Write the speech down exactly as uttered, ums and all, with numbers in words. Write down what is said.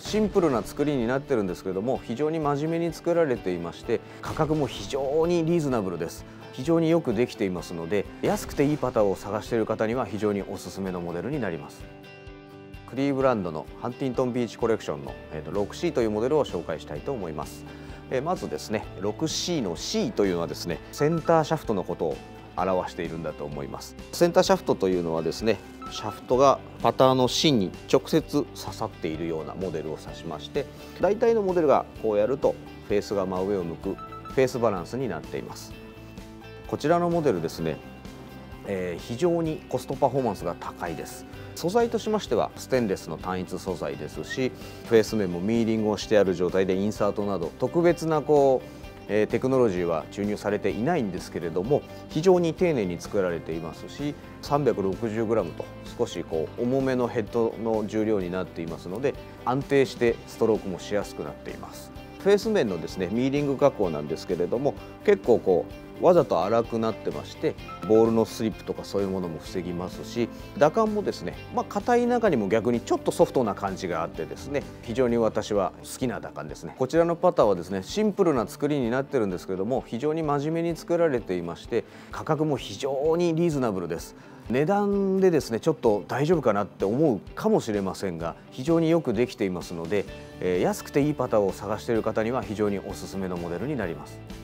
シンプルな作りになってるんですけれども、非常に真面目に作られていまして、価格も非常にリーズナブルです。非常によくできていますので、安くていいパターを探している方には非常におすすめのモデルになります。クリーブランドのハンティントンビーチコレクションの ろくシー というモデルを紹介したいと思います。まずですね、ろくシー の シー というのはですね、センターシャフトのことを表しているんだと思います。センターシャフトというのはですね、シャフトがパターの芯に直接刺さっているようなモデルを指しまして、大体のモデルがこうやるとフェースが真上を向くフェースバランスになっています。こちらのモデルですね、えー、非常にコストパフォーマンスが高いです。素材としましてはステンレスの単一素材ですし、フェース面もミーリングをしてある状態でインサートなど特別なこうえー、テクノロジーは注入されていないんですけれども、非常に丁寧に作られていますし、 さんびゃくろくじゅうグラム と少しこう重めのヘッドの重量になっていますので、安定してストロークもしやすくなっています。フェース面のですねミーリング加工なんですけれども、結構こうわざと粗くなってまして、ボールのスリップとかそういうものも防ぎますし、打感もですね、まあ硬い中にも逆にちょっとソフトな感じがあってですね、非常に私は好きな打感ですね。こちらのパターはですね、シンプルな作りになってるんですけれども、非常に真面目に作られていまして、価格も非常にリーズナブルです。値段でですねちょっと大丈夫かなって思うかもしれませんが、非常によくできていますので、えー、安くていいパターを探している方には非常におすすめのモデルになります。